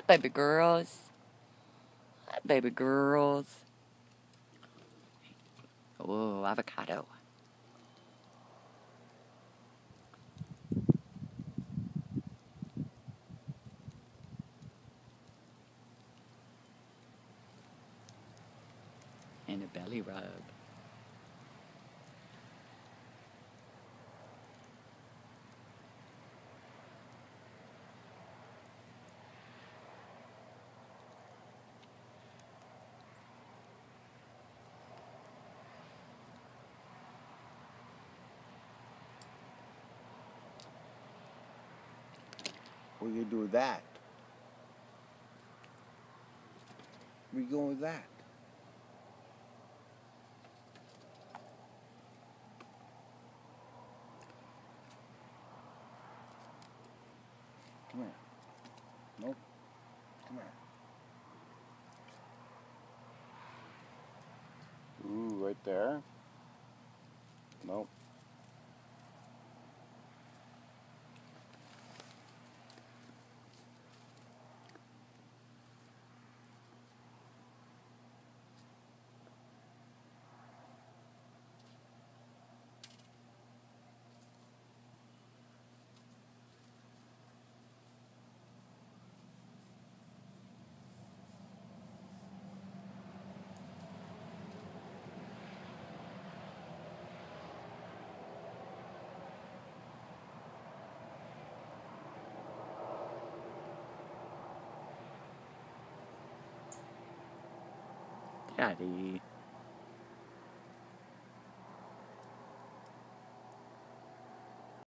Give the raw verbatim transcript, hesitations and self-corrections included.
baby girls. Hi, baby girls. Oh, avocado. And a belly rub. What do you do with that? Where you going with that? Come here. Nope. Come here. Ooh, right there? Nope. Daddy.